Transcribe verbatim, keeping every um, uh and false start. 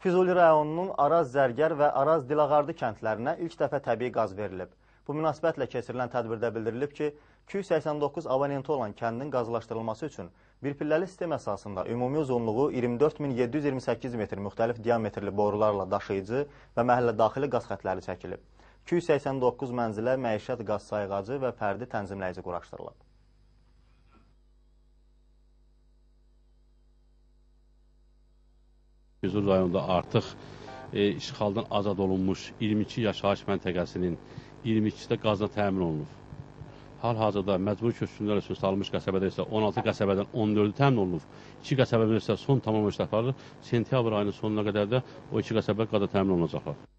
Füzuli rayonunun Araz Zərgər və Araz Dilağardı kəndlərinə ilk dəfə təbii qaz verilib. Bu münasibətlə keçirilən tədbirdə bildirilib ki, iki yüz səksən doqquz abonenti olan kəndin qazlaşdırılması üçün bir pilləli sistem əsasında ümumi uzunluğu iyirmi dörd min yeddi yüz iyirmi səkkiz metr müxtəlif diametrli borularla daşıyıcı və məhəllə daxili qaz xətləri çəkilib. iki yüz səksən doqquz mənzilə məişət qaz sayğacı və fərdi tənzimləyici quraşdırılıb. Füzuli rayonunda artıq e, işğaldan azad olunmuş iyirmi iki yaşayış məntəqəsinin iyirmi ikisi də qazla təmin olunub. Hal-hazırda məcburi köçkünlər üçün salınmış qəsəbədə isə on altı qəsəbədən on dördü təmin olunub. iki qəsəbədə isə son tamam işlər aparılır. Sentyabr ayının sonuna qədər də o iki qəsəbə qazla təmin olunacaqlar.